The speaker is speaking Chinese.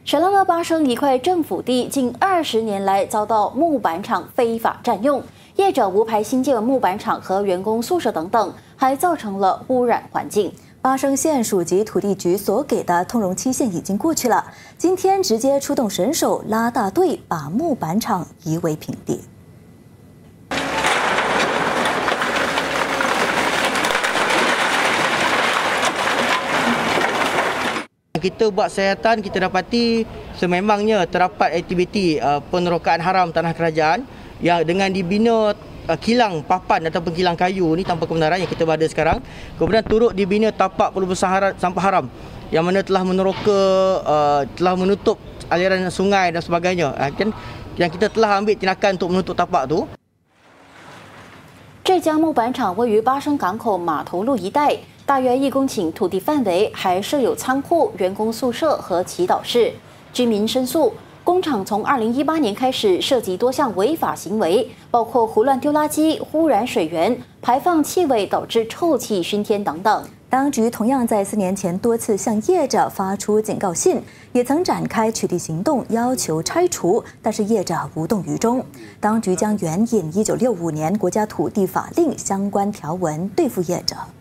雪浪巴生一块政府地，近20年来遭到木板厂非法占用，业者无牌新建木板厂和员工宿舍等等，还造成了污染环境。巴生县属及土地局所给的通融期限已经过去了，今天直接出动神手拉大队，把木板厂夷为平地。 Kita buat sayatan, kita dapati sememangnya terdapat aktiviti penerokaan haram tanah kerajaan yang dengan dibina kilang papan ataupun kilang kayu ni tanpa kebenaran yang kita berada sekarang. Kemudian turut dibina tapak pelebusan sampah haram yang mana telah meneroka, telah menutup aliran sungai dan sebagainya. Yang kita telah ambil tindakan untuk menutup tapak tu. 这家木板厂位于巴生港口码头路一带，大约1公顷土地范围，还设有仓库、员工宿舍和祈祷室。居民申诉，工厂从2018年开始涉及多项违法行为，包括胡乱丢垃圾、污染水源、排放气味导致臭气熏天等等。当局同样在4年前多次向业者发出警告信，也曾展开取缔行动，要求拆除，但是业者无动于衷。当局将援引1965年国家土地法令相关条文对付业者。